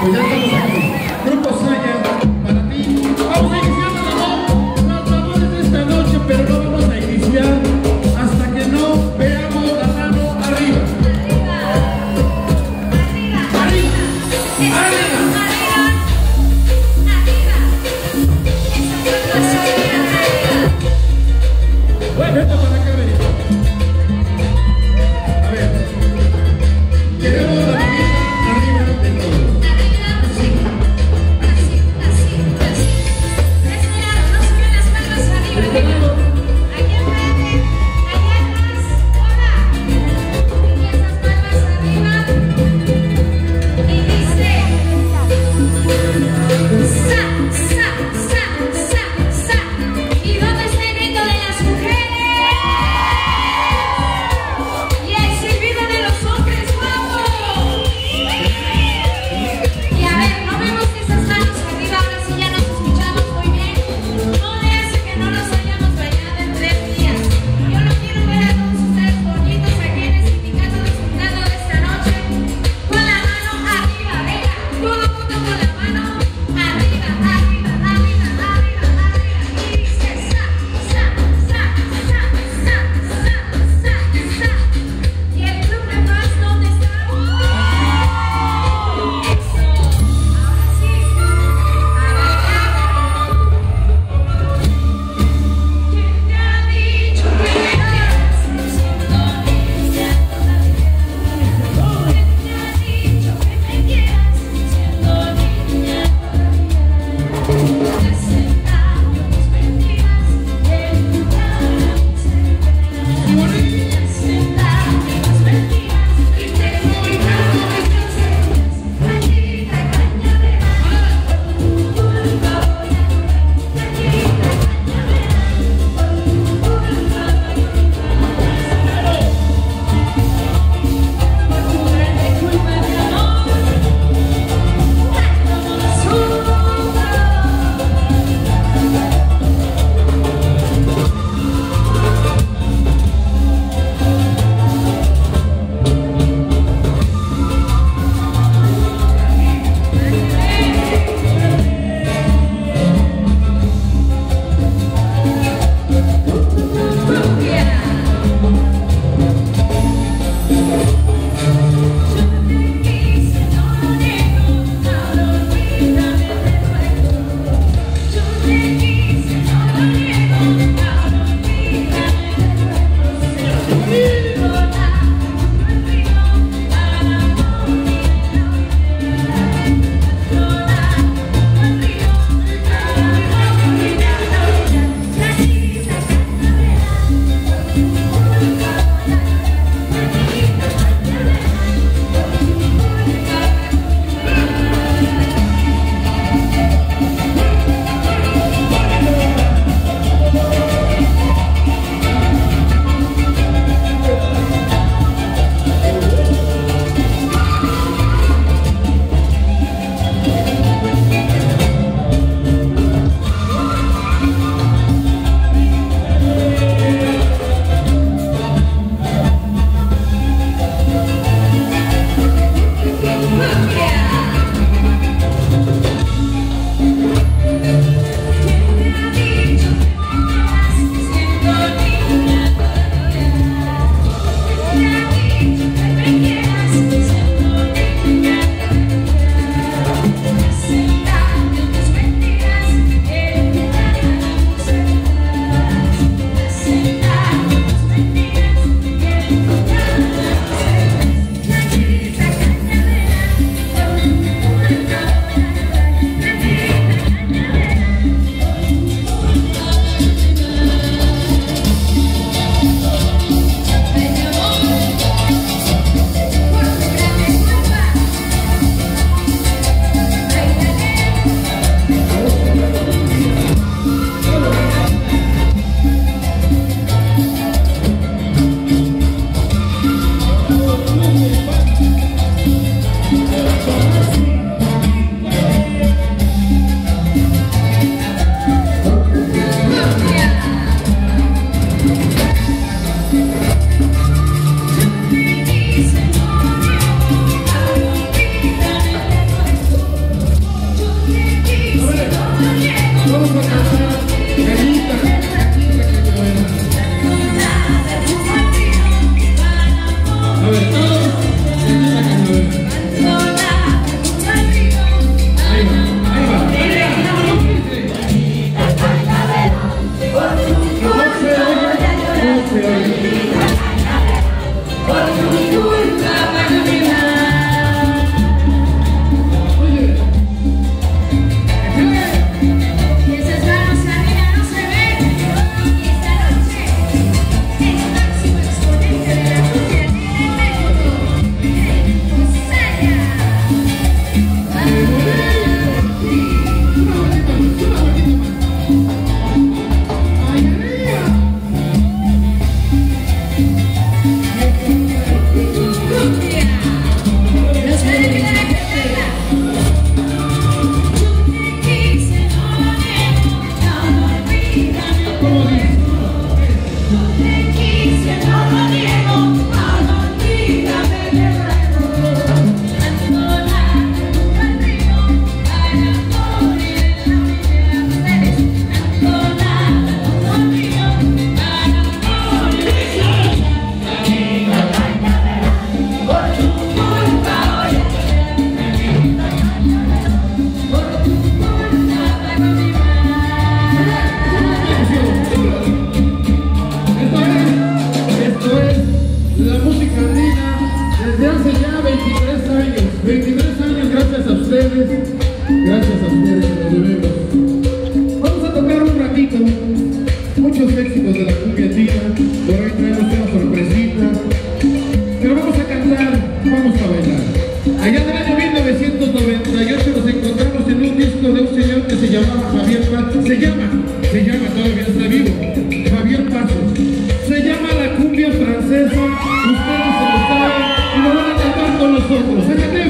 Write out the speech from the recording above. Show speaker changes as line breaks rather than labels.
Pues ya estamos aquí. Grupo Saya, para ti. Vamos a iniciar las labores de esta noche, pero no vamos a iniciar hasta que no veamos la mano arriba. Bueno, esto para acá, Benito. A ver, queremos la manita arriba de todos. Sí. desde hace ya 23 años. 23 años gracias a ustedes. Gracias a ustedes que nos debemos. Vamos a tocar un ratito muchos éxitos de la cumbia andina. Por ahí traemos una sorpresita. Pero vamos a cantar, vamos a bailar. Allá del año 1998 nos encontramos en un disco de un señor que se llamaba Javier Pasos. Se llama, todavía está vivo, Javier Pasos. Se llama La Cumbia Francesa. Ustedes se lo saben y lo van a cantar con nosotros.